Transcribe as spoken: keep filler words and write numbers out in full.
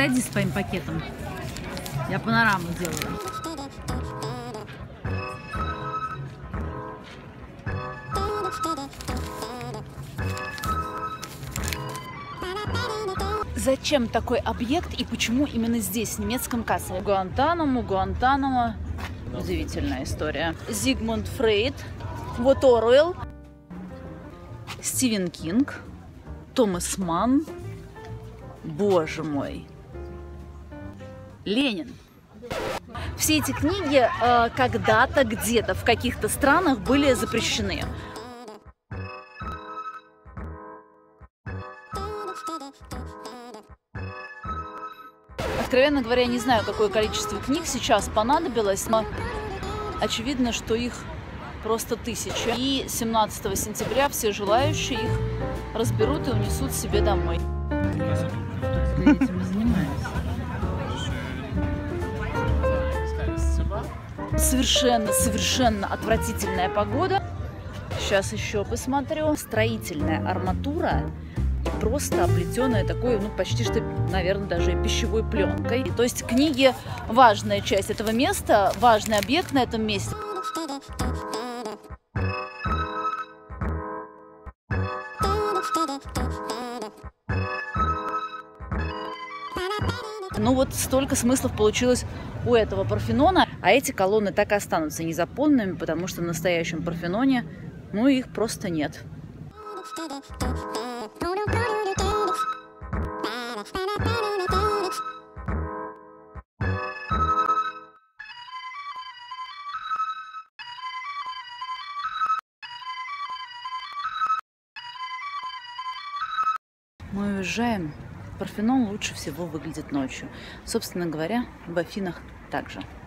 отойди с твоим пакетом. Я панораму делаю. Зачем такой объект и почему именно здесь, в немецком касселе? Гуантанамо, Гуантанамо. Удивительная история. Зигмунд Фрейд, вот Оруэлл, Стивен Кинг, Томас Манн. Боже мой. Ленин. Все эти книги э, когда-то, где-то, в каких-то странах были запрещены. Откровенно говоря, не знаю, какое количество книг сейчас понадобилось, но очевидно, что их просто тысячи. И семнадцатого сентября все желающие их разберут и унесут себе домой. Я этим и занимаюсь. Совершенно, совершенно отвратительная погода. Сейчас еще посмотрю. Строительная арматура. Просто оплетенная такой, ну, почти что, наверное, даже и пищевой пленкой. То есть книги – важная часть этого места, важный объект на этом месте. Ну вот столько смыслов получилось у этого Парфенона, а эти колонны так и останутся незаполненными, потому что в настоящем Парфеноне, ну, их просто нет. Мы уезжаем. Парфенон лучше всего выглядит ночью. Собственно говоря, в Афинах также.